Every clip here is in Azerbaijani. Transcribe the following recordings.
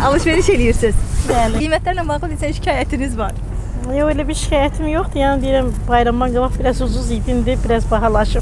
Alışveriş edirsiniz. Bəli. Qiymətlərlə bağlı neçə şikayətiniz var? Yox, elə bir şikayətim yoxdur. Yəni deyirəm, bayramdan qabaq biraz ucuz idi, indi biraz bahalaşıb.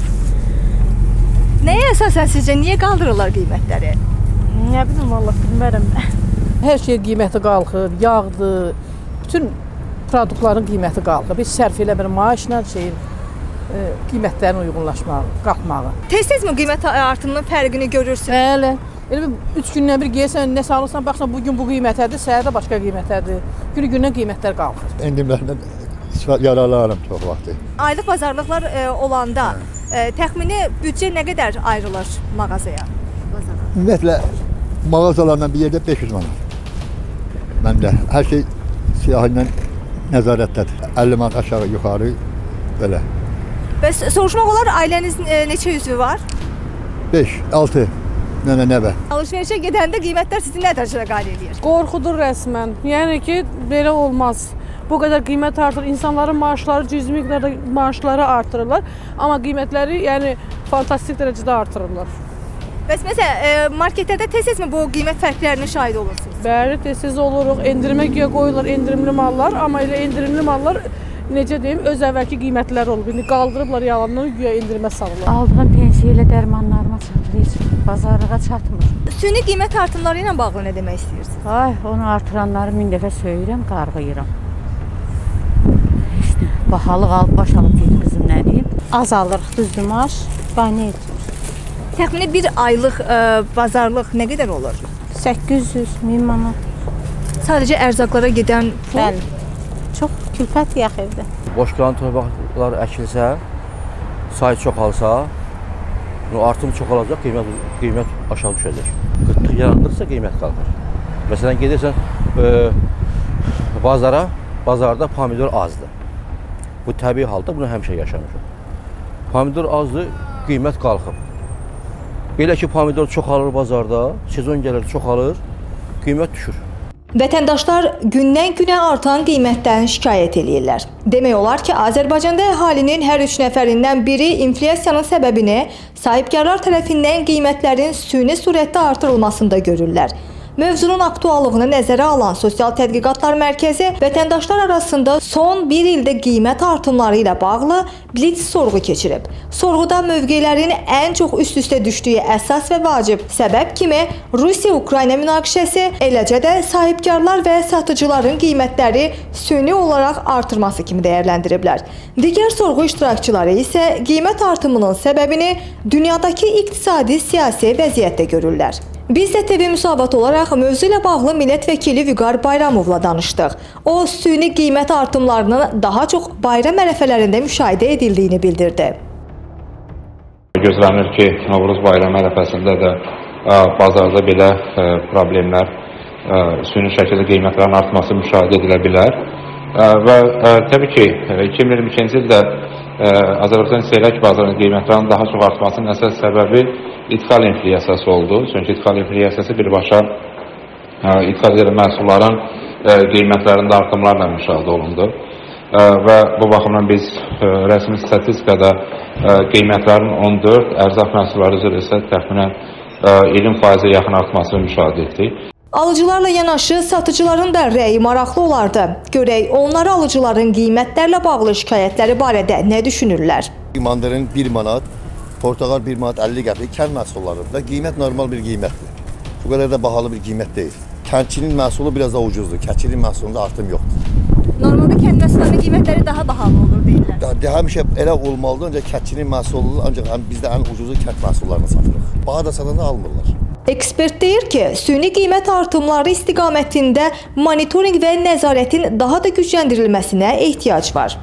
Nəyə əsasən sizcə niyə qaldırırlar qiymətləri? Nə bilim, vallahi bilmərəm mən. Hər şey qiyməti qalxır, yağdır, bütün produktların qiyməti qalxır. Biz sərf eləmir maaşla qiymətlərin uyğunlaşmağı, qalxmağı. Tez-tezmi qiymət artımının fərqini görürsünüz? Bəli. Elə 3 gündən bir gəlsən, nə alırsan, baxsan bugün bu qiymətədir, səhərdə başqa qiymətədir. Günü-gündən qiymətlər qalxır. Endimlərindən yararlanırım çox vaxtı. Aylıq bazarlıqlar olanda təxmini büdcə nə qədər ayrılır mağazaya? Ümumiyyətlə, mağazalarla bir yerdə 500 manat. Məndə hər şey siyahı ilə nəzarətdədir. 50 manat aşağı, yuxarı, belə. Bəs soruşmaq olar, ailəniz neçə üzvü var? 5, 6, nəvə. Alışverişə gedəndə qiymətlər sizi nə dərəcədə qane edir? Qorxudur rəsmən. Yəni ki, belə olmaz. Bu qədər qiymət artır. İnsanların maaşları, cüzi miqdarda maaşları artırırlar. Amma qiymətləri yəni fantastik dərəcədə artırırlar. Bəs məsələn, marketlərdə tez-tezmi bu qiymət fərqlərinə şahid olursunuz? Bəli, tez-tez oluruq. Endirimə güya qoyurlar endirimli mallar. Amma elə endirimli mallar, necə deyim, öz əvvəlki qiymətləri olub. İndi qaldırıblar yalandan güya endirimə salırlar. Aldığım pensiya ilə dərmanlarıma çatır, heç bazarlığa çatmır. Süni qiymət artımları ilə bağlı nə demək istəyirsiniz? Ay, onu artıranları min dəfə söyürəm, qarğıyıram. İşte, bahalıq alıb, baş alıb deyil qızım, nə deyim? Azalırıq, düzdür maaş, qane etmir. Təxmini bir aylıq bazarlıq nə qədər olur? 800-1000 manat. Sadəcə ərzaqlara gedən pul? Bəli. Çox külfət yaxırdı. Boş qalan torbalar əkilsə, say çoxalsa, artım çoxalacaq, qiymət aşağı düşəcək. Qıtlıq yaranırsa qiymət qalxır. Məsələn, gedirsən bazara, bazarda pomidor azdır. Bu təbii halda bunu həmişə yaşanır. Pomidor azdır, qiymət qalxır. Belə ki, pomidor çoxalır bazarda, sezon gəlir çoxalır, qiymət düşür. Vətəndaşlar gündən-günə artan qiymətdən şikayət edirlər. Demək olar ki, Azərbaycanda əhalinin hər 3 nəfərindən biri inflyasiyanın səbəbini sahibkarlar tərəfindən qiymətlərin süni surətdə artırılmasında görürlər. Mövzunun aktuallığını nəzərə alan Sosial Tədqiqatlar Mərkəzi vətəndaşlar arasında son bir ildə qiymət artımları ilə bağlı blitz sorğu keçirib. Sorğuda mövqelərin ən çox üst-üstə düşdüyü əsas və vacib səbəb kimi Rusiya-Ukrayna münaqişəsi, eləcə də sahibkarlar və satıcıların qiymətləri süni olaraq artırması kimi dəyərləndiriblər. Digər sorğu iştirakçıları isə qiymət artımının səbəbini dünyadakı iqtisadi siyasi vəziyyətdə görürlər. Biz də TV Müsavat olaraq mövzu ilə bağlı millət vəkili Vüqar Bayramovla danışdıq. O, süni qiymət artımlarının daha çox bayram ərəfələrində müşahidə edildiyini bildirdi. Gözlənir ki, Novruz bayramı ərəfəsində də bazarda belə problemlər, süni şəkildə qiymətlərin artması müşahidə edilə bilər. Və təbii ki, 2022-ci ildə Azərbaycan istehlak bazarının qiymətlərinin daha çox artmasının əsas səbəbi ithal inflyasiyası oldu. Çünki ithal inflyasiyası birbaşa ithal edən məhsulların qiymətlərində artımlarla müşahidə olundu. Və bu baxımdan biz rəsmi statistikada qiymətlərin 14, ərzaq məhsulları üzrə isə təxminən 20%-ə yaxın artmasını müşahidə etdik. Alıcılarla yanaşı satıcıların da rəyi maraqlı olardı. Görək, onlar alıcıların qiymətlərlə bağlı şikayətləri barədə nə düşünürlər? Mandarin 1 manat, portağal 1 manat 50 qəpik kənd məhsullarında qiymət normal bir qiymətdir. Bu qədər də bahalı bir qiymət deyil. Kəndçinin məhsulu biraz da ucuzdur, keçinin məhsulunda artım yoxdur. Normalda kənd məhsullarının qiymətləri daha bahalı olur deyirlər. Həmişə elə olmalıdır, ancaq keçinin məhsulu, ancaq bizdə ən ucuzu kənd məhsullarını satırıq. Baha da satanda almırlar. Ekspert deyir ki, süni qiymət artımları istiqamətində monitorinq və nəzarətin daha da gücləndirilməsinə ehtiyac var.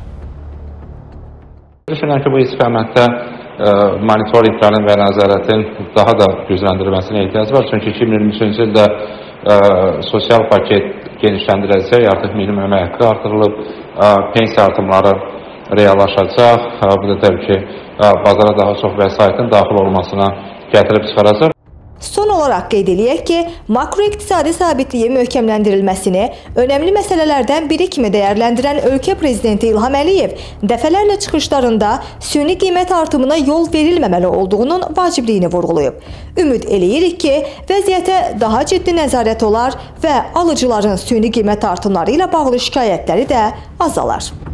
Düşünürəm ki, bu istiqamətdə monitorinqlərin və nəzarətin daha da gücləndirilməsinə ehtiyac var. Çünki 2023-cü ildə sosial paket genişləndiriləcək, artıq minimum əmək haqqı artırılıb, pensiya artımları reallaşacaq. Bu da təbii ki, bazara daha çox vəsaitin daxil olmasına gətirib çıxaracaq. Son olarak qeyd edək ki, makroiqtisadi sabitliyin möhkəmləndirilməsini önəmli məsələlərdən biri kimi dəyərləndirən ölkə prezidenti İlham Əliyev dəfələrlə çıxışlarında süni qiymət artımına yol verilməməli olduğunun vacibliyini vurğulayıb. Ümid eləyirik ki, vəziyyətə daha ciddi nəzarət olar və alıcıların süni qiymət artımları ilə bağlı şikayətləri də azalar.